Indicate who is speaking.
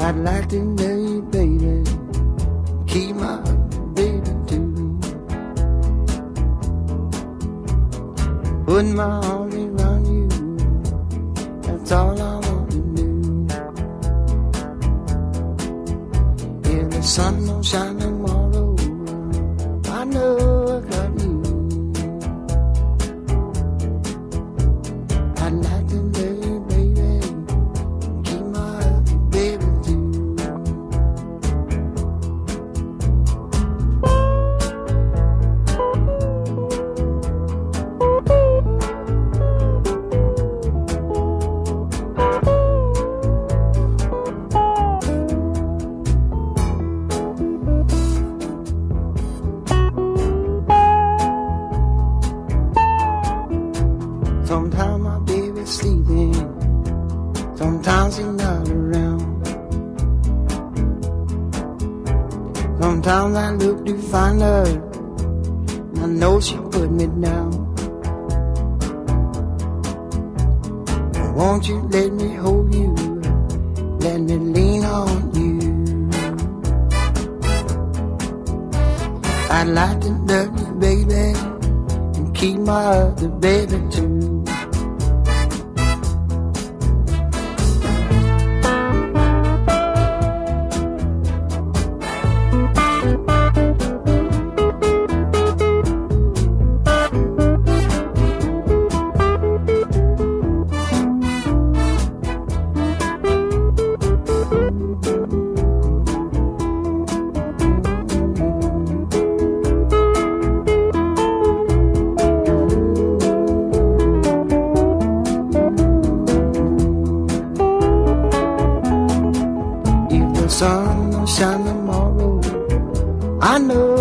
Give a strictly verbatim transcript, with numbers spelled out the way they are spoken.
Speaker 1: I'd like to know you, baby, keep my baby too. Put my arms around you, that's all I want to do. If the sun don't shine tomorrow, I know I got you. I'd like to know you, baby, keep my baby too. Sometimes my baby's sleeping, sometimes he's not around. Sometimes I look to find her, I know she put me down. Won't you let me hold you, let me lean on you. I'd like to love you, baby, and keep my other baby too. Sun will shine tomorrow, I know